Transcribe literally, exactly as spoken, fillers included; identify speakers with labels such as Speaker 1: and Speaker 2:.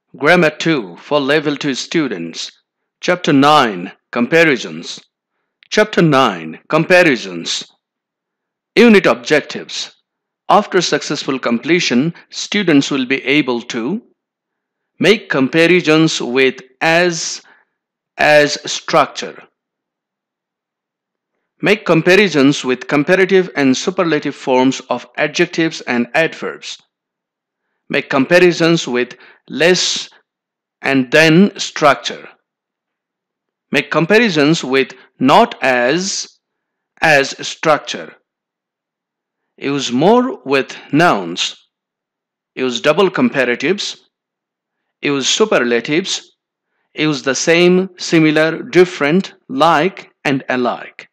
Speaker 1: Grammar two for Level two students. Chapter nine Comparisons. Chapter nine Comparisons. Unit Objectives. After successful completion, students will be able to make comparisons with as as structure. Make comparisons with comparative and superlative forms of adjectives and adverbs. Make comparisons with less and then structure. Make comparisons with not as as structure. Use more with nouns. Use double comparatives. Use superlatives. Use the same, similar, different, like, and alike.